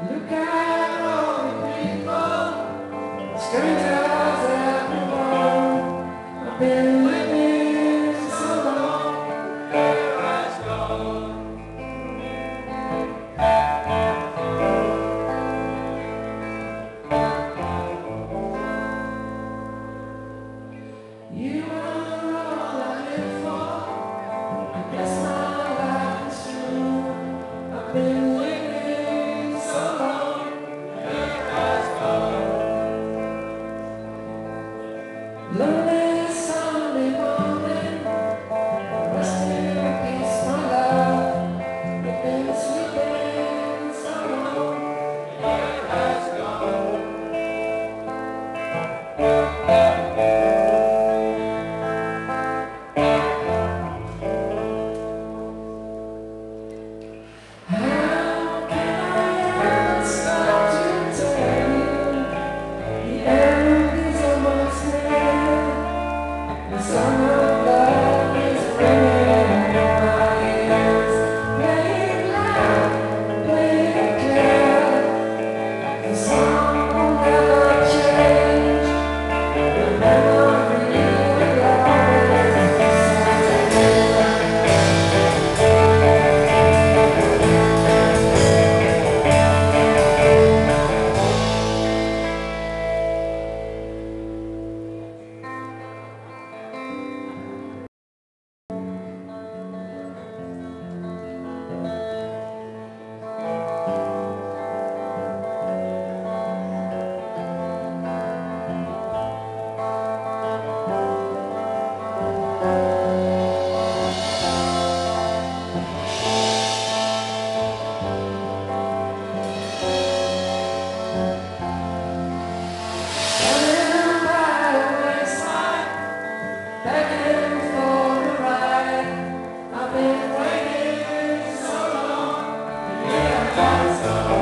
Look at all the people, strangers everyone. I've been living so long, here has gone. You are all I live for. I guess my life is true. I've been living so long, here has gone. Lonely Sunday morning, rest in peace, my love. We've been sleeping so long, here has gone. How can I ever start to tell you the end is almost near? The song of love is ringing in my ears. Play it loud, play it clear. The song will never change. The memory will always be something. Standing by the wayside, begging for a ride. I've been waiting so long, yeah, that's all.